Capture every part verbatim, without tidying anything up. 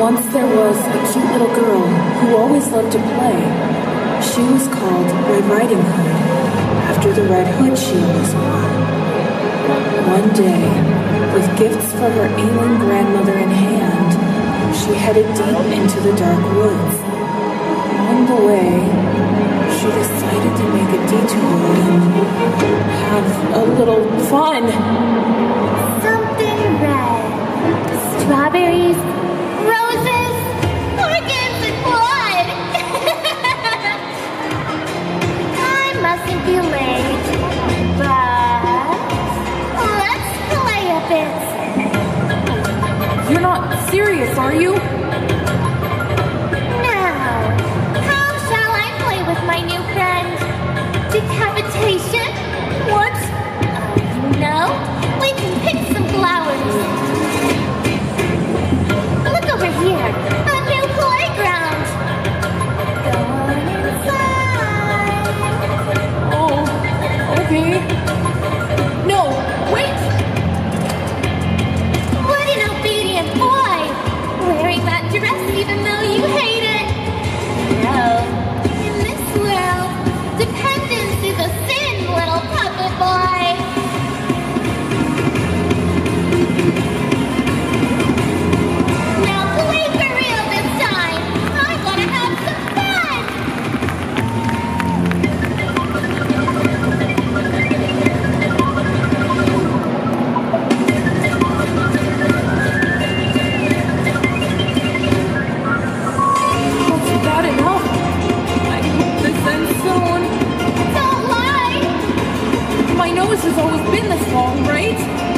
Once there was a cute little girl who always loved to play. She was called Red Riding Hood, after the red hood she always wore. One day, with gifts for her ailing grandmother in hand, she headed deep into the dark woods. On the way, she decided to make a detour and have a little fun. Something red. Strawberries, roses, orchids, and blood. I mustn't be late, but let's play a bit. You're not serious, are you? Now, how shall I play with my new friend? Decapitation? What? No, we can pick some flowers. Look over here, a new playground. Go on inside. Oh, okay. No, wait! What an obedient boy! Wearing that dress even though you hate it. No, in this world, dependence is a sin, little puppet boy. Now play for real this time. I wanna have some fun. That's bad enough. I hope this ends soon. Don't lie. My nose has always been this long, right?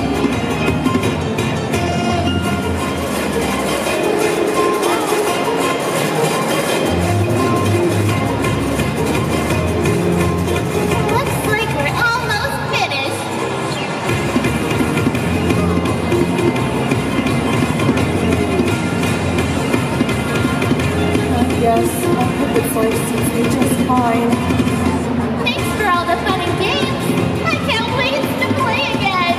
Looks like we're almost finished. I guess our puppet's life suits me just fine. Thanks for all the fun and games. I can't wait to play again.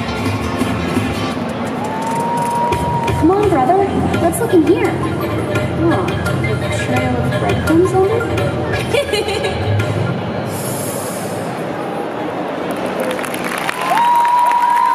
Come on, brother. Let's look in here. Oh, a trail of breadcrumbs on it?